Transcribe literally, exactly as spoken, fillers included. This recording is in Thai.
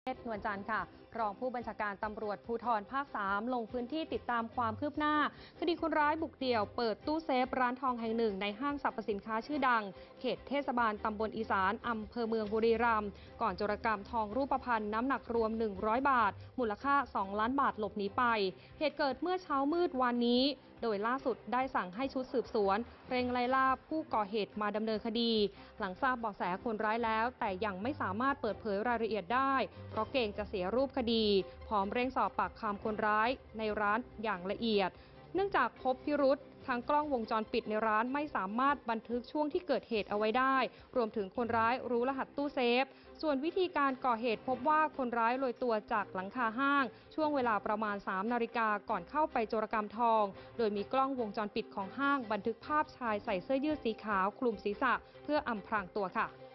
นวลจันทร์ค่ะรองผู้บัญชาการตำรวจภูธรภาคสามลงพื้นที่ติดตามความคืบหน้าคดีคนร้ายบุกเดี่ยวเปิดตู้เซฟร้านทองแห่งหนึ่งในห้างสรรพสินค้าชื่อดังเขตเทศบาลตำบลอีสานอำเภอเมืองบุรีรัมย์ก่อนโจรกรรมทองรูปพรรณน้ำหนักรวมหนึ่งร้อยบาทมูลค่าสองล้านบาทหลบหนีไปเหตุเกิดเมื่อเช้ามืดวันนี้โดยล่าสุดได้สั่งให้ชุดสืบสวนเร่งไล่ล่าผู้ก่อเหตุมาดำเนินคดีหลังทราบเบาะแสคนร้ายแล้วแต่ยังไม่สามารถเปิดเผยรายละเอียดได้เพราะเกรงจะเสียรูปคดีพร้อมเร่งสอบปากคำคนร้ายในร้านอย่างละเอียดเนื่องจากพบพิรุธทางกล้องวงจรปิดในร้านไม่สามารถบันทึกช่วงที่เกิดเหตุเอาไว้ได้รวมถึงคนร้ายรู้รหัสตู้เซฟส่วนวิธีการก่อเหตุพบว่าคนร้ายโรยตัวจากหลังคาห้างช่วงเวลาประมาณสามนาฬิกาก่อนเข้าไปโจรกรรมทองโดยมีกล้องวงจรปิดของห้างบันทึกภาพชายใส่เสื้อยืดสีขาวคลุมศีรษะเพื่ออำพรางตัวค่ะ